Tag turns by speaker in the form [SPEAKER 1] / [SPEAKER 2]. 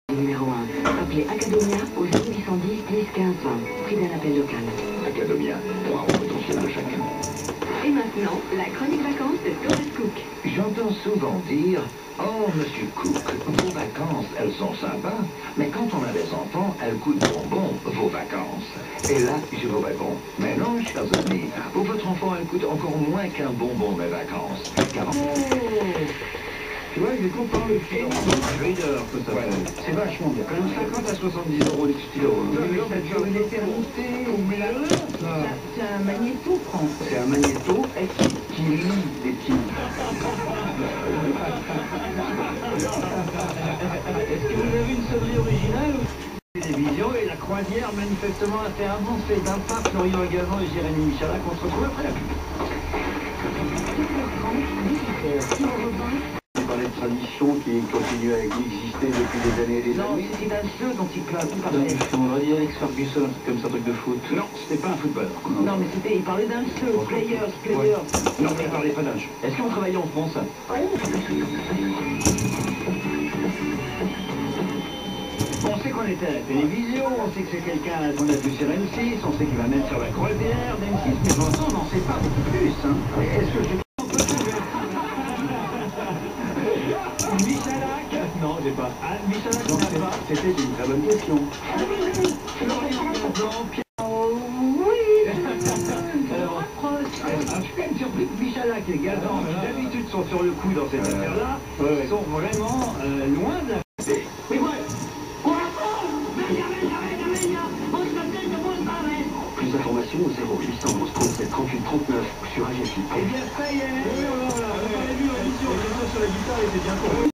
[SPEAKER 1] Numéro 1. Appelez Academia au 0810 10 15 20. Prix d'un appel local.
[SPEAKER 2] Academia, 3 euros potentiels de chacun.
[SPEAKER 1] Et maintenant, la chronique vacances de Thomas Cook.
[SPEAKER 2] J'entends souvent dire « Oh, monsieur Cook, vos vacances, elles sont sympas, mais quand on a des enfants, elles coûtent bonbons, vos vacances. » Et là, je vous réponds « Mais non, chers amis, pour votre enfant, elles coûtent encore moins qu'un bonbon, mes vacances. » Car...
[SPEAKER 3] Tu vois, il est content le stylo.
[SPEAKER 2] Reader, que ça
[SPEAKER 3] Ouais, c'est vachement bien. Quand même 50 à 70 euros le stylo.
[SPEAKER 4] Mais ça dure une éternité. C'est un magnéto, Franck.
[SPEAKER 3] C'est un magnéto qui lit des petits. Est-ce que vous avez une sonnerie originale ou télévision et la croisière manifestement a fait avancer d'un pas Florian Gazan et Jérémy Michalak qu'on se retrouve après la pub.
[SPEAKER 1] 18h30, 18h,
[SPEAKER 3] Dans les traditions qui continuent à exister depuis des années et des
[SPEAKER 4] Non,
[SPEAKER 3] années.
[SPEAKER 4] c'était un jeu dont il parlait.
[SPEAKER 3] On va dire Alex Ferguson, un truc comme ça, un truc de foot. Non, c'était pas un footballeur.
[SPEAKER 4] Non, mais il parlait d'un jeu. Players.
[SPEAKER 3] Non, mais il parlait pas d'un jeu. Est-ce qu'on travaillait en France? On sait qu'on était à la télévision, on sait que c'est quelqu'un qu'on a vu sur M6, on sait qu'il va mettre sur la croisière d'M6, mais pour l'instant, on n'en sait pas beaucoup plus. Hein. Est-ce que je... Michalak? Non, j'ai pas. Ah, Michalak, non, c'est pas. C'était une très bonne question. Florian Gazan, Pierre... Oui. Alors, je suis quand même surpris que Michalak et Gazan, qui d'habitude sont sur le coup dans cette affaire-là, sont vraiment loin de la... Mais ouais. Plus d'informations au 0811 37 38 39 sur AGFI. Eh bien, ça y est. Oui, on l'a vu en émission, sur la guitare, il était bien pour